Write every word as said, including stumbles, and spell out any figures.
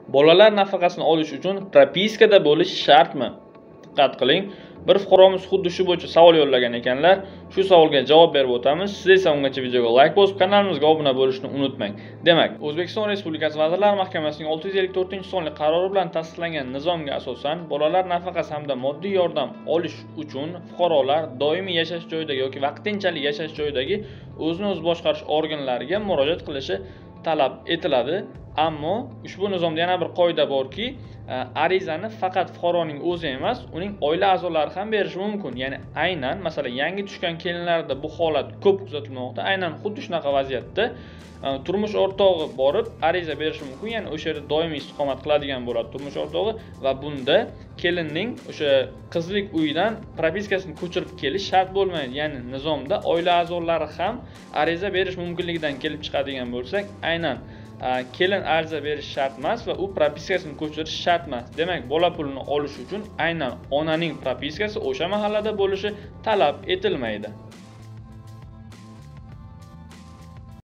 Bolalar nafaqasini olish uchun propiskada bo'lish shartmi? Diqqat qiling. Bir fuqaromiz xuddi shu bo'yicha savol yo'llagan ekanlar. Shu savolga javob berib o'tamiz. Siz esa ungacha videoga like bosib, kanalimizga obuna bo'lishni unutmang. Demak, O'zbekiston Respublikasi Vazirlar Mahkamasining olti yuz ellik to'rtinchi sonli qarori bilan tasdiqlangan nizomga asosan bolalar nafaqasi hamda moddiy yordam olish uchun fuqarolar doimiy yashash joyidagi yoki vaqtinchalik yashash joyidagi o'zini o'zi boshqarish organlariga murojaat qilishi talab etiladi. Ammo ushbu nizomda yana bir qoida borki, arizani faqat fuqaroning o'zi emas, uning oila a'zolari ham berishi mumkin. Ya'ni aynan, masalan, yangi tushgan kelinlarda bu holat ko'p kuzatilmoqda. Aynan xuddi shunaqa vaziyatda turmush o'rtog'i borib ariza berishi mumkin. Ya'ni o'sha yerda doimiy istiqomat qiladigan bo'ladi turmush o'rtog'i va bunda kelinning o'sha qizlik uyidan propiskasini ko'chirib kelish shart bo'lmaydi. Ya'ni nizomda oila a'zolari ham ariza berish mumkinligidan kelib chiqadigan bo'lsak, aynan kelin ariza berish shart emas va u propiskasini ko'chirish shart emas. Demak, bola pulini olish uchun aynan onaning propiskasi o'sha mahallada bo'lishi talab etilmaydi.